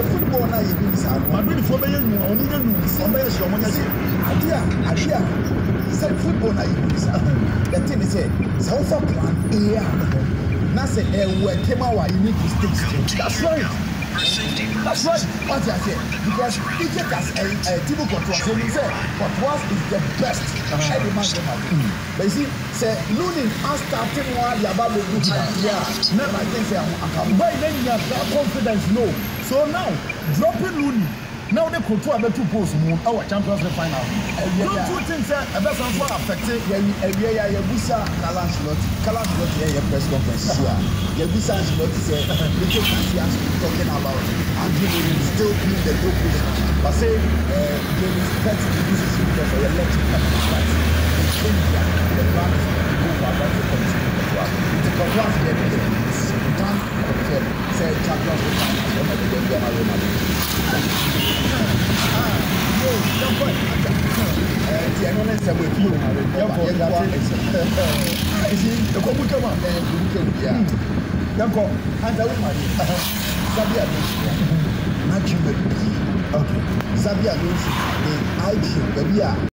the football now you do say Madrid for be you onu dey nu so be show mo say adia say football now you do say the thing is say so for plan A na say we came out you need to stick. That's right. That's right. What I say because if it has a team control so we say Courtois is the best every man can have. But you see say Lunin has started one the about the good idea. Never I think say I'm why then you have that confidence no. So now dropping Lunin now they control about 2 posts our Champions League final. Don't you think that about some affected yeah Busa Kalanslot yeah press conference here. Yeah Busa Anslot say we just talking about and still being the top position. But say there is that decision because of electric party. The plan is to go for that to continue to control the can confirm say Champions League final one of the Zabia